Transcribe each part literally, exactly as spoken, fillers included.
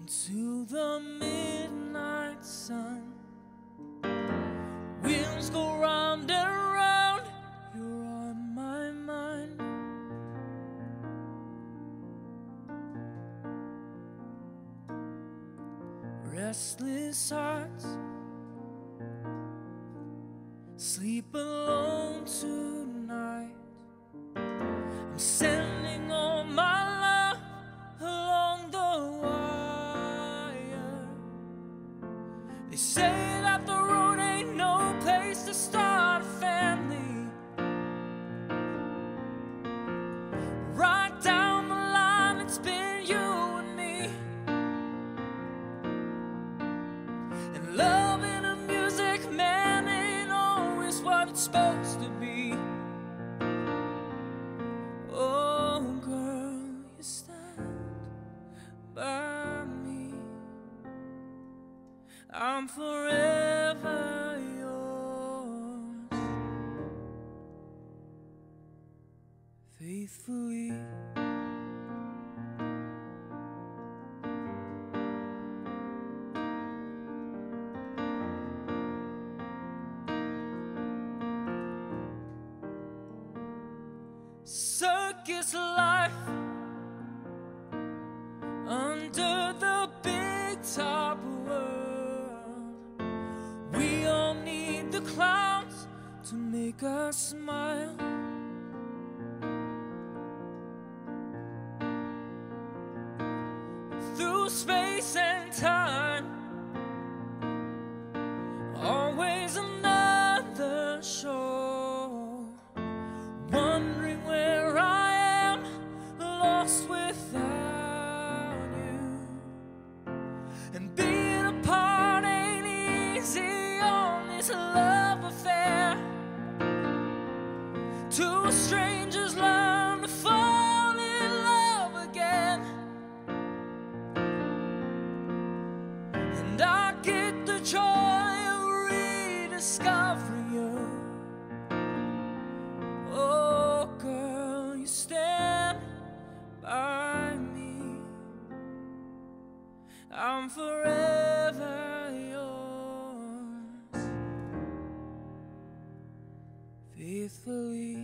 to the midnight sun. Wheels go round and round, you're on my mind. Restless hearts sleep alone tonight. I'm sending all my love along the wire. They say that the road ain't no place to start a family. Right down the line, it's been you and me. And loving and music, man, ain't always what it's supposed to be. Oh, girl, you stand by me. I'm forever yours, faithfully. Circus life under the big top world. We all need the clowns to make us smile. Through space and time, always another show. Wondering where I am, lost without you. And being apart ain't easy on this love affair. Two strangers learn to fall in love again. And I get the joy of rediscovering you. Oh, girl, you stand by me. I'm forever yours, faithfully.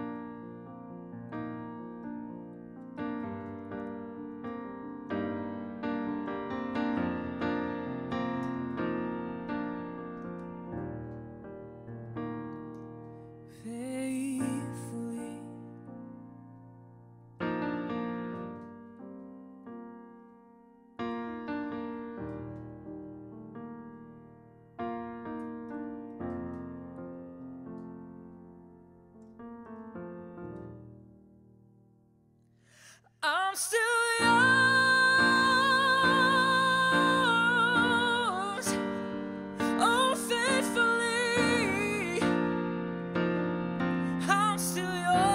Faithfully. I'm still yours, oh faithfully. I'm still yours.